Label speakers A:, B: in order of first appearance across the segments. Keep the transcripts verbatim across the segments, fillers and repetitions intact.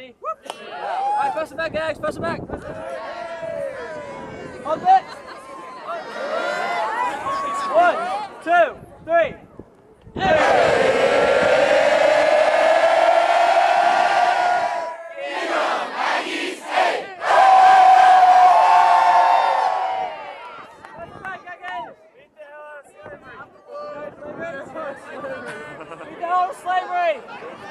A: Aggie. All right, press it back, Aggie. Press it back. Hold it. One, two, three. Hey! Slavery!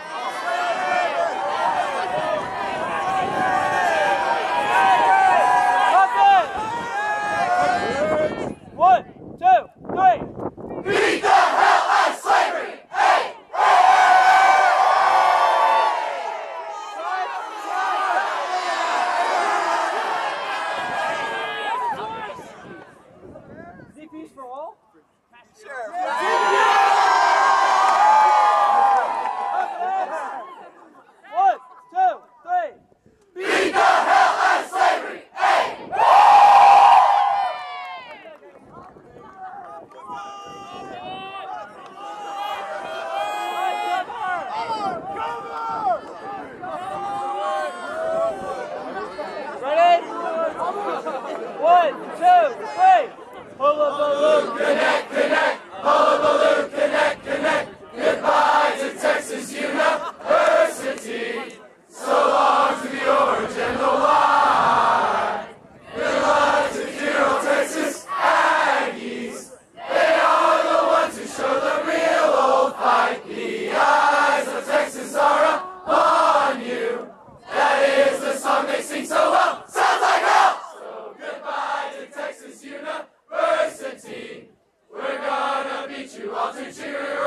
A: One, two, three. Beat the hell out of slavery! Hey! Z Ps for all? Sure. One, two, three. Hullabaloo, connect, connect. Hullabaloo, connect, connect. Goodbye to Texas University. So long to the orange and the white. Goodbye to dear old Texas Aggies. They are the ones who show the real old fight. The eyes of Texas are upon you. That is the song they sing so well. Sounds like hell. Goodbye to Texas University. We're gonna beat you all to cheer.